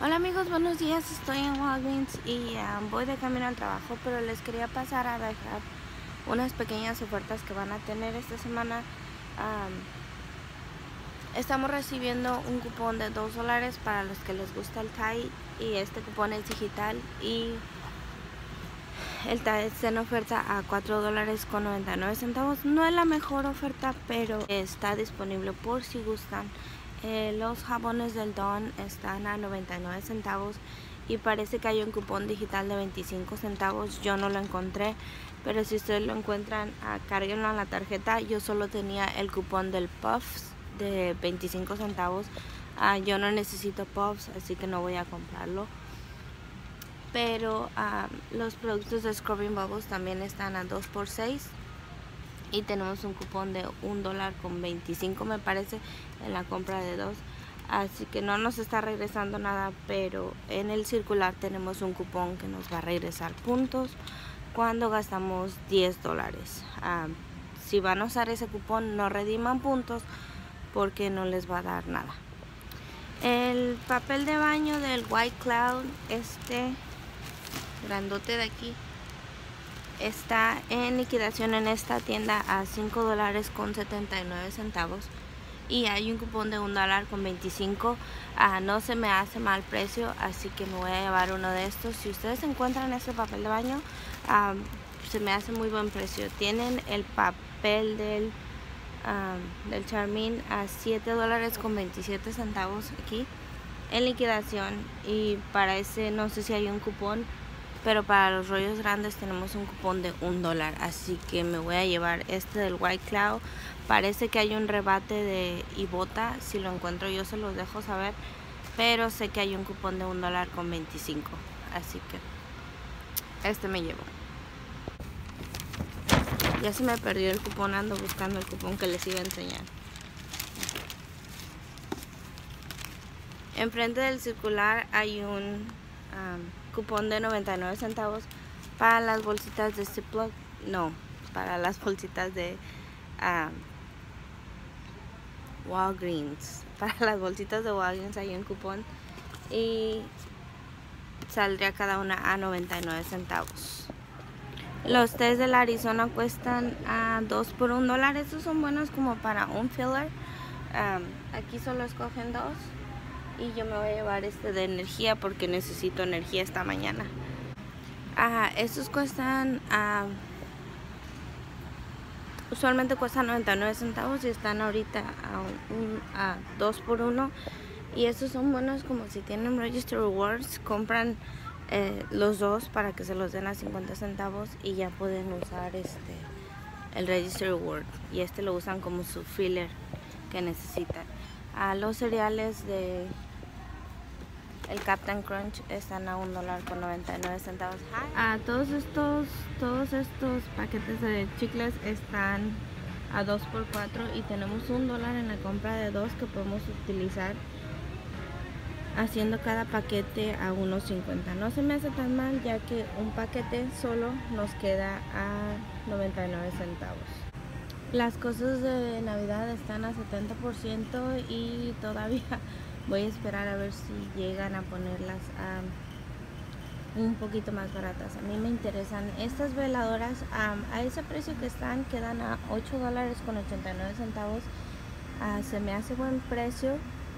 Hola amigos, buenos días. Estoy en Walgreens y voy de camino al trabajo, pero les quería pasar a dejar unas pequeñas ofertas que van a tener esta semana. Estamos recibiendo un cupón de $2 para los que les gusta el Tide, y este cupón es digital y el Tide está en oferta a $4.99. No es la mejor oferta, pero está disponible por si gustan. Los jabones del Dawn están a 99 centavos y parece que hay un cupón digital de 25 centavos. Yo no lo encontré, pero si ustedes lo encuentran, cárguenlo a la tarjeta. Yo solo tenía el cupón del Puffs de 25 centavos. Yo no necesito Puffs, así que no voy a comprarlo. Pero los productos de Scrubbing Bubbles también están a 2x6 y tenemos un cupón de $1.25 me parece en la compra de 2, así que no nos está regresando nada, pero en el circular tenemos un cupón que nos va a regresar puntos cuando gastamos $10. Si van a usar ese cupón, no rediman puntos porque no les va a dar nada. El papel de baño del White Cloud, grandote de aquí, está en liquidación en esta tienda a $5.79 y hay un cupón de $1.25. No se me hace mal precio, así que me voy a llevar uno de estos. Si ustedes encuentran este papel de baño, se me hace muy buen precio. Tienen el papel del Charmin a $7.27 aquí en liquidación, y para ese no sé si hay un cupón, pero para los rollos grandes tenemos un cupón de $1, así que me voy a llevar este del White Cloud. Parece que hay un rebate de Ibota, si lo encuentro yo se los dejo saber, pero sé que hay un cupón de $1.25, así que este me llevo. Ya se me perdió el cupón, ando buscando el cupón que les iba a enseñar. Enfrente del circular hay un cupón de 99 centavos para las bolsitas de Ziploc, no, para las bolsitas de Walgreens. Para las bolsitas de Walgreens hay un cupón y saldría cada una a 99 centavos. Los tés de la Arizona cuestan a 2 por $1. Estos son buenos como para un filler. Aquí solo escogen 2 y yo me voy a llevar este de energía porque necesito energía esta mañana. Estos cuestan usualmente cuestan 99 centavos y están ahorita a 2 por 1, y estos son buenos como si tienen Register Rewards. Compran los dos para que se los den a 50 centavos y ya pueden usar el Register Reward, y lo usan como su filler que necesitan. Los cereales de el Captain Crunch están a $1.99. Todos estos paquetes de chicles están a 2x4 y tenemos $1 en la compra de 2 que podemos utilizar haciendo cada paquete a $1.50. No se me hace tan mal, ya que un paquete solo nos queda a 99 centavos. Las cosas de Navidad están a 70% y todavía voy a esperar a ver si llegan a ponerlas un poquito más baratas. A mí me interesan estas veladoras. A ese precio que están, quedan a $8.89. Se me hace buen precio.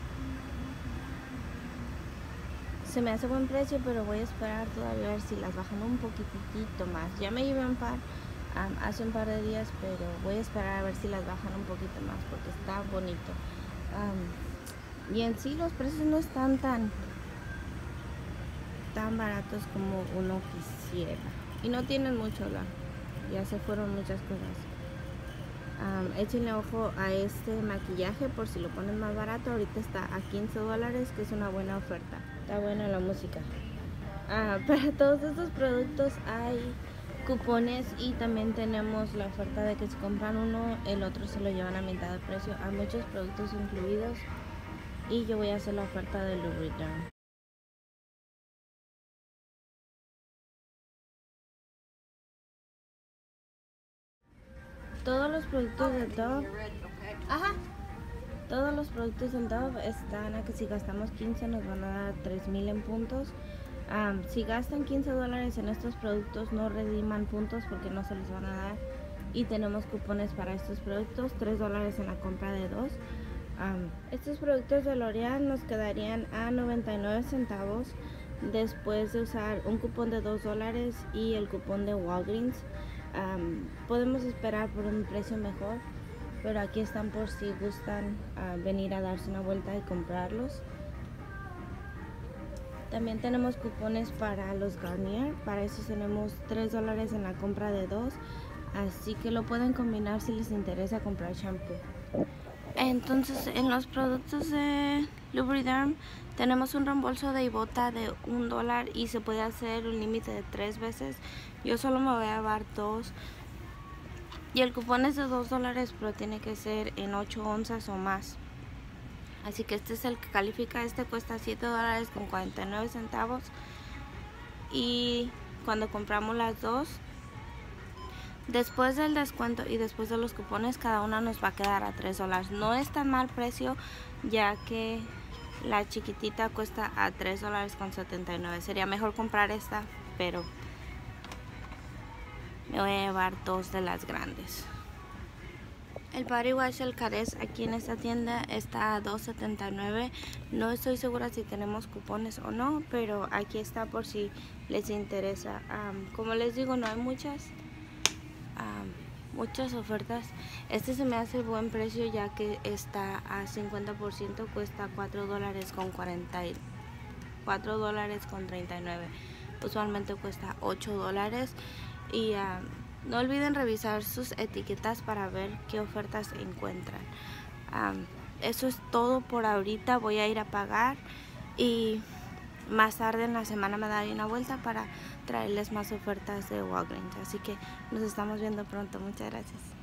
Pero voy a esperar todavía a ver si las bajan un poquitito más. Ya me llevé un par hace un par de días, pero voy a esperar a ver si las bajan un poquito más porque está bonito. Y en sí los precios no están tan baratos como uno quisiera, y no tienen mucho, ya se fueron muchas cosas. Échenle ojo a este maquillaje por si lo ponen más barato. Ahorita está a $15, que es una buena oferta. Está buena la música. Para todos estos productos hay cupones, y también tenemos la oferta de que si compran uno, el otro se lo llevan a mitad de precio. Hay muchos productos incluidos y yo voy a hacer la oferta de Louis Vuitton. Todos los productos de Dove. Ajá. Todos los productos en Dove están a que si gastamos 15 nos van a dar 3,000 en puntos. Si gastan $15 en estos productos no rediman puntos porque no se les van a dar. Y tenemos cupones para estos productos, $3 en la compra de 2. Estos productos de L'Oreal nos quedarían a 99 centavos después de usar un cupón de $2 y el cupón de Walgreens. Podemos esperar por un precio mejor, pero aquí están por si gustan venir a darse una vuelta y comprarlos. También tenemos cupones para los Garnier, para eso tenemos $3 en la compra de 2, así que lo pueden combinar si les interesa comprar shampoo. Entonces en los productos de Lubriderm tenemos un reembolso de Ibota de $1 y se puede hacer un límite de 3 veces. Yo solo me voy a llevar 2 y el cupón es de $2, pero tiene que ser en 8 onzas o más. Así que este es el que califica. Este cuesta $7 con 49 centavos y cuando compramos las dos, después del descuento y después de los cupones, cada una nos va a quedar a $3. No es tan mal precio, ya que la chiquitita cuesta a $3 con 79. Sería mejor comprar esta, pero me voy a llevar 2 de las grandes. El Body Wash del Caress aquí en esta tienda está a $2.79. No estoy segura si tenemos cupones o no, pero aquí está por si les interesa. Como les digo, no hay muchas ofertas. Este se me hace buen precio ya que está a 50%, cuesta $4 con 39. Usualmente cuesta $8 y no olviden revisar sus etiquetas para ver qué ofertas encuentran. Eso es todo por ahorita. Voy a ir a pagar y más tarde en la semana me daré una vuelta para traerles más ofertas de Walgreens. Así que nos estamos viendo pronto. Muchas gracias.